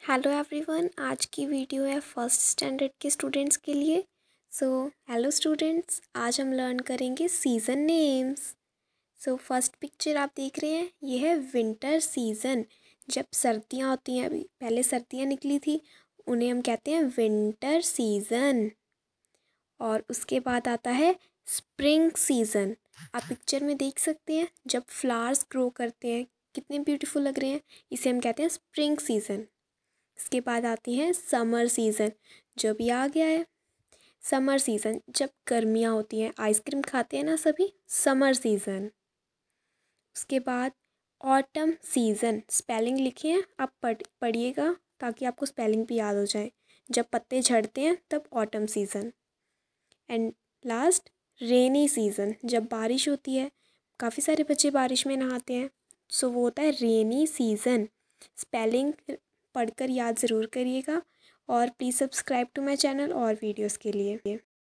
Hello everyone, आज की video है फर्स्ट स्टैंडर्ड के स्टूडेंट्स के लिए। सो हेलो स्टूडेंट्स, आज हम लर्न करेंगे season names. So first picture आप देख रहे हैं, ये है विंटर सीज़न। जब सर्दियाँ होती हैं, अभी पहले सर्दियाँ निकली थी, उन्हें हम कहते हैं विंटर सीज़न। और उसके बाद आता है स्प्रिंग सीज़न। आप पिक्चर में देख सकते हैं, जब फ्लावर्स ग्रो करते हैं कितने ब्यूटीफुल लग रहे हैं, इसे हम कहते हैं स्प्रिंग सीज़न। इसके बाद आती है समर सीज़न, जो भी आ गया है। समर सीज़न जब गर्मियाँ होती हैं, आइसक्रीम खाते हैं ना सभी, समर सीज़न। उसके बाद ऑटम सीज़न, स्पेलिंग लिखी है, आप पढ़िएगा ताकि आपको स्पेलिंग भी याद हो जाए। जब पत्ते झड़ते हैं तब autumn season. And last rainy season, जब बारिश होती है, काफ़ी सारे बच्चे बारिश में नहाते हैं, सो वो होता है रेनी सीज़न। स्पेलिंग पढ़कर याद ज़रूर करिएगा और please subscribe to my channel और वीडियोस के लिए।